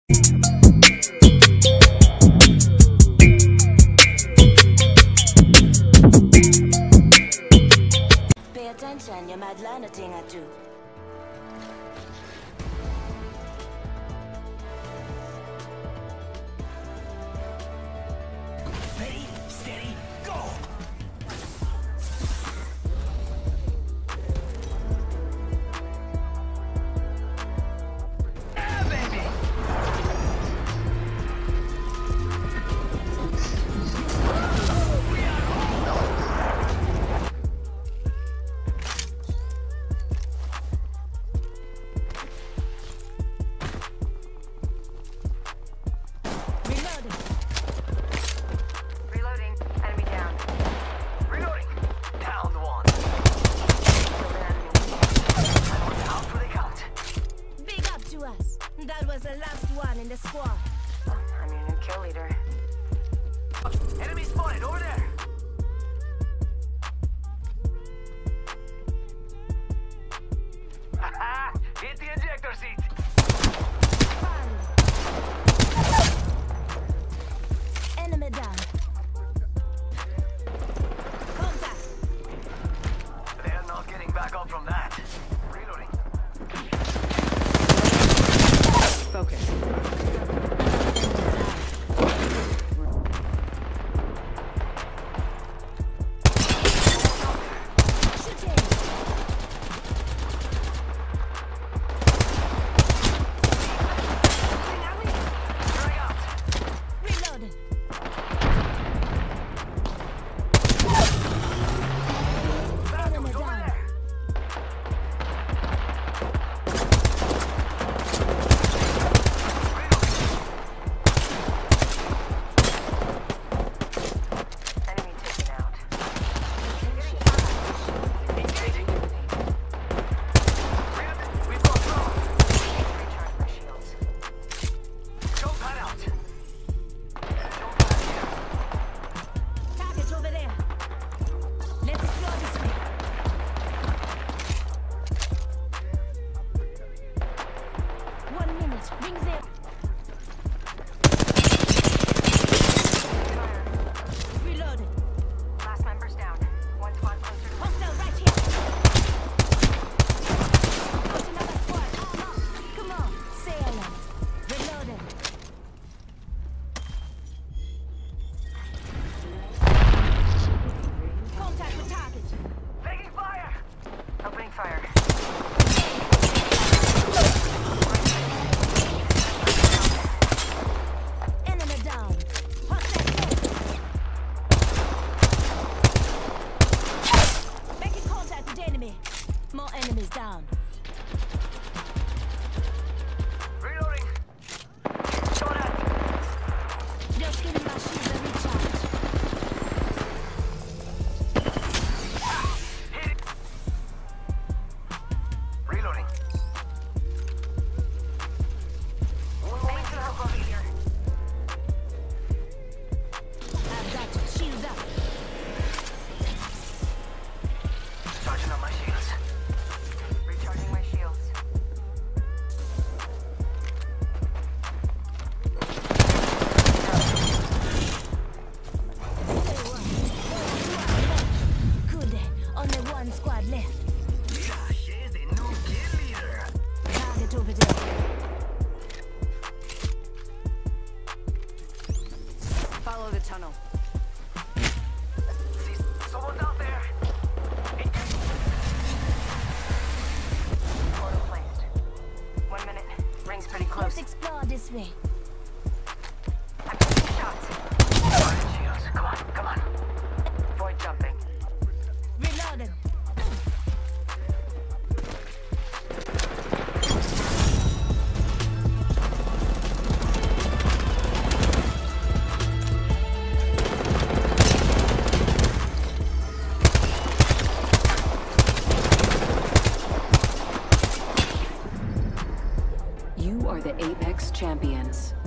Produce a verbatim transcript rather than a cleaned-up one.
Pay attention, you might learn a thing or two. Ready, steady, go! Yeah, baby! We are home! Reloading. Reloading. Enemy down. Reloading! Down one. Killed an enemy. Out for the count. Big up to us. That was the last one in the squad. Oh, I'm your new kill leader. Enemy spotted over there! Haha! Hit the ejector seat! Enemy down. Contact. They're not getting back up from that. Reloading. Focus. Shooting. Drag out. Reloading. Enemy Over down. there. Enemy taken out. Engaging. We've got drone. Recharge my shields. Jump pad out. Jump pad here. Target over there. Let's explore this way. One minute. Rings there. Fire. Reloading. Last member's down. One squad closer to Hostile right here. Out another squad. Come on. Say along. Reloading. Contact with target. Taking fire. opening fire. Enemy down. Hostile kill. Making contact with enemy. More enemies down. Reloading. Shot at. Just giving my shield a recharge. Hit it. Reloading. Moving to help over here. I've got you. Shields up. Charging up my shields. Recharging my shields. Good. Only one squad left. Josh is the new kill leader. Target over there. Follow the tunnel. See, someone's out there. Portal placed. One minute. Ring's pretty close. Let's explore this way. I'm taking shots. Charging shields. Come on, come on. Void jumping. Reloading. You are the Apex Champions.